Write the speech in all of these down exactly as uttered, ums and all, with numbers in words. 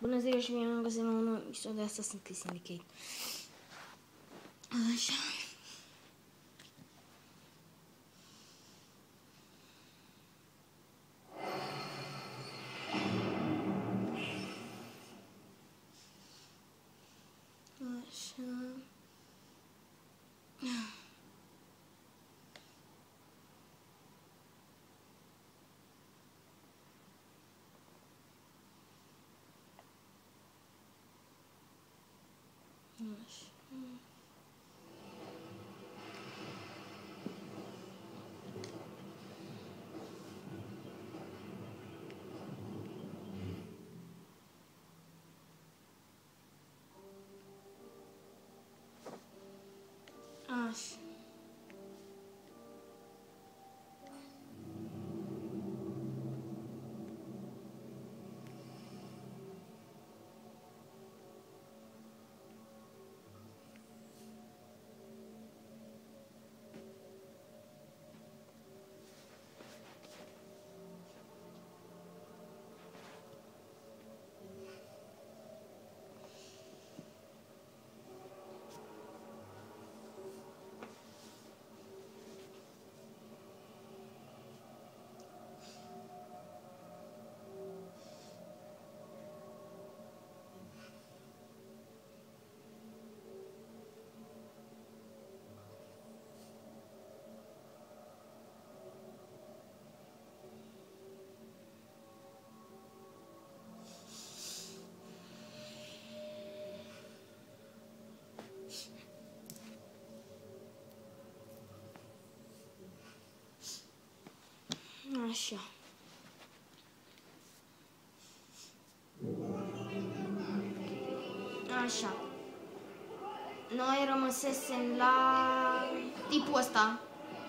Bună ziua și bine am găsit la un nou episod de asta, sunt Chris Syndicate. Așa. Așa. Așa. Așa. Așa. Noi rămăsesem la tipul ăsta.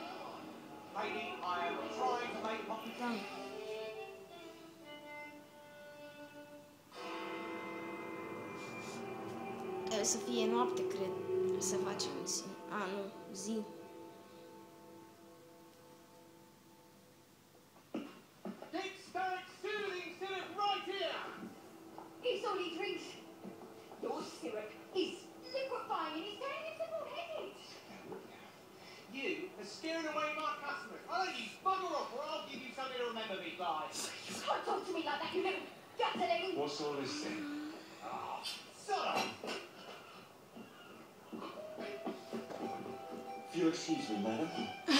Da. Trebuie să fie noapte, cred, să facem zi. A, nu, zi. Scaring away my customers. Why don't you bugger off or I'll give you something to remember me by. You can't talk to me like that, you little gutterling. What's all this thing? Oh, shut up! If you'll excuse me, madam.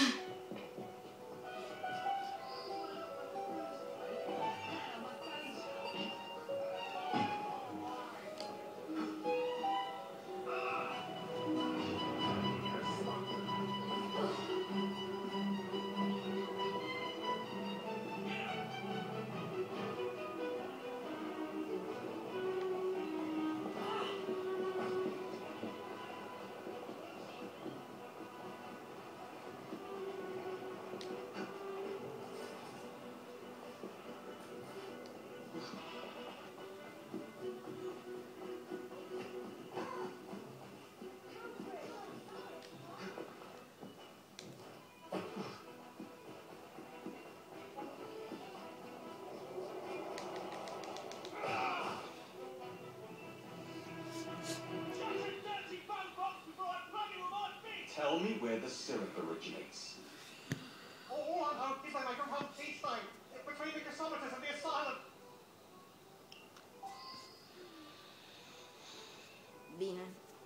Tell me where the syrup originates. Oh, all I know is they make a run each day between the gasometers and the asylum. Bine.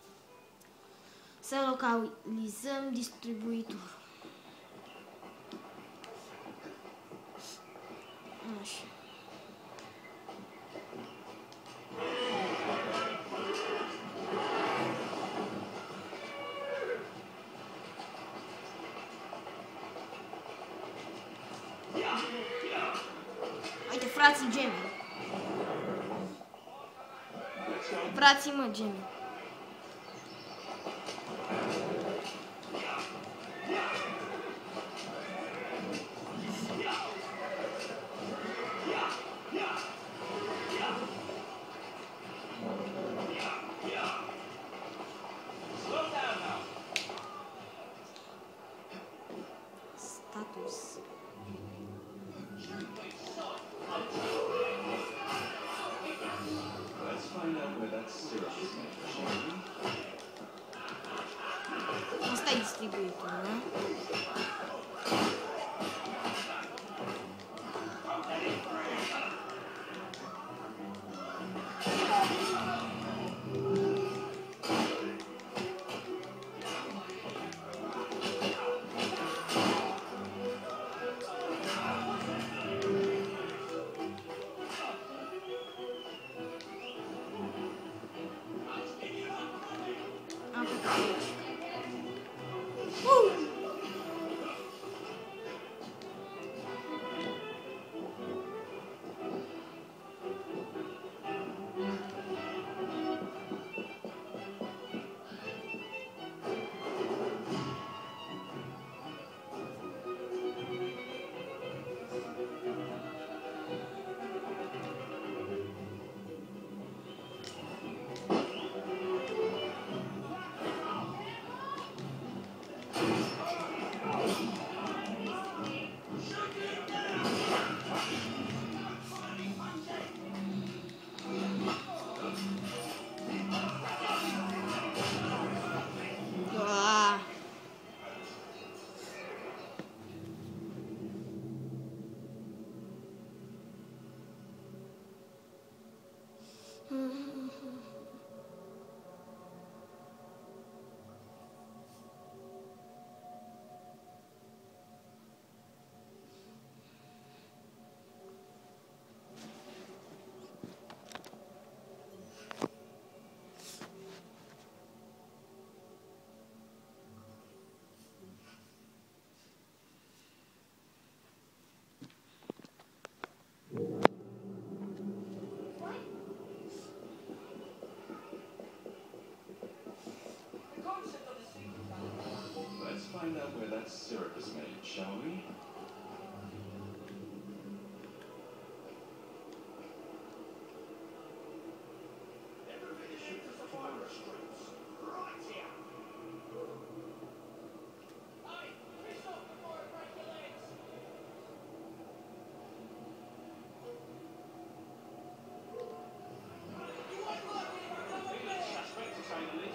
Să localizăm distribuitorul. Așa. Uite, frații gemeni. Frații, mă, gemeni. Status. syrup is made, shall we? Asta e distribuitul, nu? Am plecat aici. Uh! Ah. Let's find out where that syrup is made, shall we? Everybody shoot for the fire streets. Right here. Hey, piss off before I break your legs. You ain't lucky if I come with me. Suspect to say the least.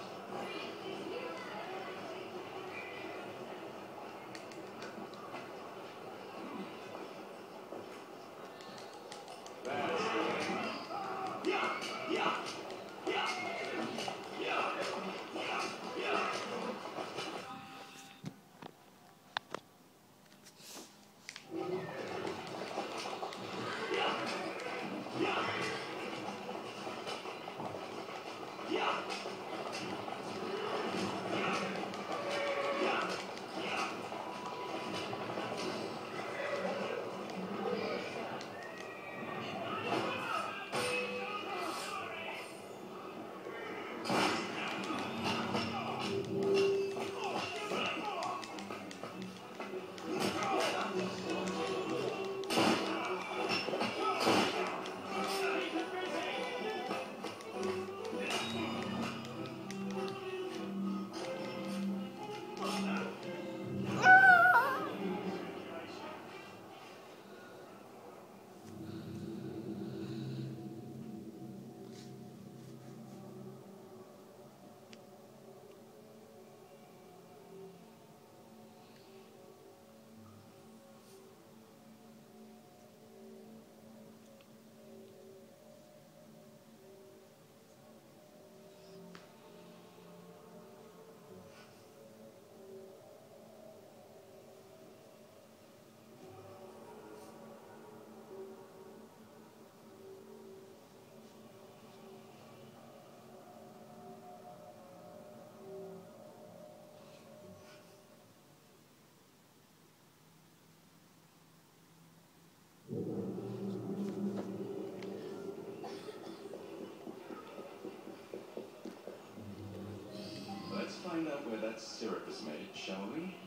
Let's find out where that syrup is made, shall we?